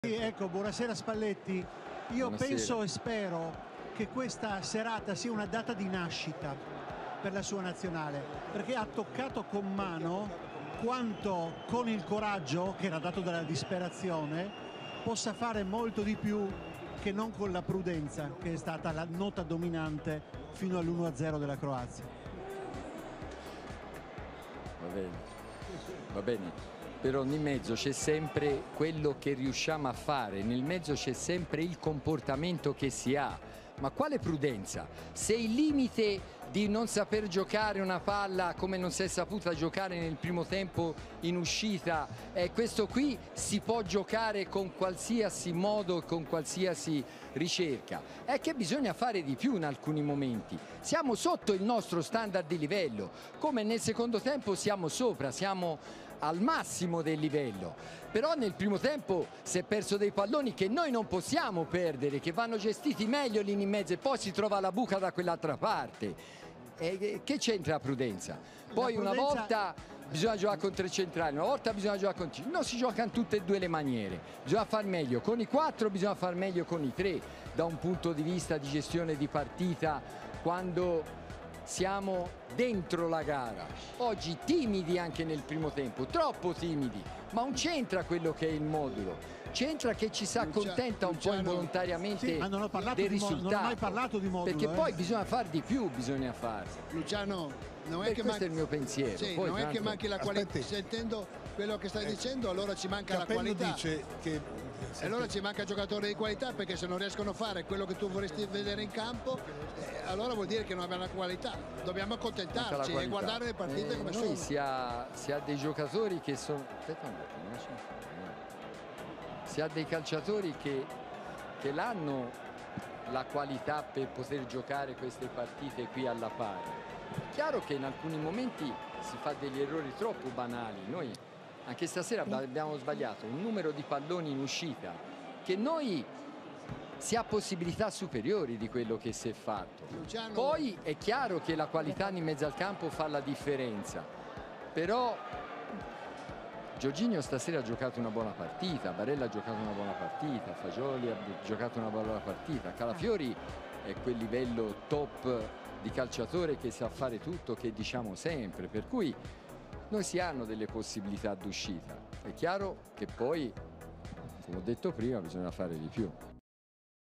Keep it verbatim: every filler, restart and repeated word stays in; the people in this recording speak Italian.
Sì, ecco, buonasera Spalletti. Io Buonasera. penso e spero che questa serata sia una data di nascita per la sua nazionale, perché ha toccato con mano quanto con il coraggio, che era dato dalla disperazione, possa fare molto di più che non con la prudenza, che è stata la nota dominante fino all'uno a zero della Croazia. Va bene, va bene. Però nel mezzo c'è sempre quello che riusciamo a fare, nel mezzo c'è sempre il comportamento che si ha. Ma quale prudenza? Se il limite di non saper giocare una palla come non si è saputa giocare nel primo tempo in uscita, eh, questo qui si può giocare con qualsiasi modo, con qualsiasi ricerca. È che bisogna fare di più in alcuni momenti. Siamo sotto il nostro standard di livello, come nel secondo tempo siamo sopra, siamo al massimo del livello, però nel primo tempo si è perso dei palloni che noi non possiamo perdere, che vanno gestiti meglio lì in mezzo e poi si trova la buca da quell'altra parte. E che c'entra la prudenza? Poi la prudenza... una volta bisogna giocare con tre centrali, una volta bisogna giocare con cinque, non si gioca in tutte e due le maniere, bisogna far meglio con i quattro, bisogna far meglio con i tre da un punto di vista di gestione di partita quando siamo dentro la gara. Oggi timidi anche nel primo tempo, troppo timidi, ma non c'entra quello che è il modulo, c'entra che ci si accontenta un po' involontariamente sì, ma non ho parlato del di risultato. Non ho mai parlato di modulo, perché eh. poi bisogna far di più, bisogna fare. Luciano, non è Beh, che questo manchi... è il mio pensiero. Sì, poi, non è tanto... che manchi la qualità. Aspetti. Sentendo quello che stai Eh, dicendo, allora ci manca Capello la qualità. dice che... E allora ci manca giocatori di qualità, perché se non riescono a fare quello che tu vorresti vedere in campo, eh, allora vuol dire che non abbiamo la qualità. Dobbiamo accontentarci e guardare le partite eh, come noi sono. Si ha, si ha dei giocatori che sono... Aspetta un attimo, lasciami fare. Si ha dei calciatori che, che l'hanno la qualità per poter giocare queste partite qui alla pari. È chiaro che in alcuni momenti si fa degli errori troppo banali. Noi anche stasera abbiamo sbagliato un numero di palloni in uscita che noi si ha possibilità superiori di quello che si è fatto. Luciano... Poi è chiaro che la qualità in mezzo al campo fa la differenza, però Jorginho stasera ha giocato una buona partita, Barella ha giocato una buona partita, Fagioli ha giocato una buona partita, Calafiori è quel livello top di calciatore che sa fare tutto, che diciamo sempre, per cui noi si hanno delle possibilità d'uscita. È chiaro che poi, come ho detto prima, bisogna fare di più.